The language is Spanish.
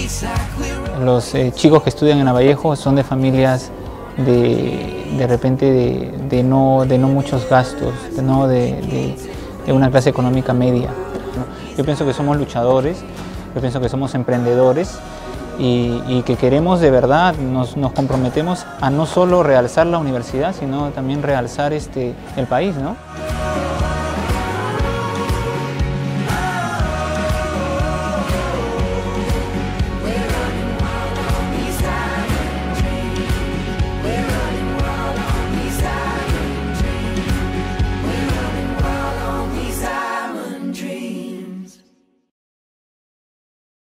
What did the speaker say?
Los chicos que estudian en Lavallejo son de familias de repente de no muchos gastos, de una clase económica media. Yo pienso que somos luchadores, yo pienso que somos emprendedores y que queremos de verdad, nos comprometemos a no solo realzar la universidad, sino también realzar el país, ¿no?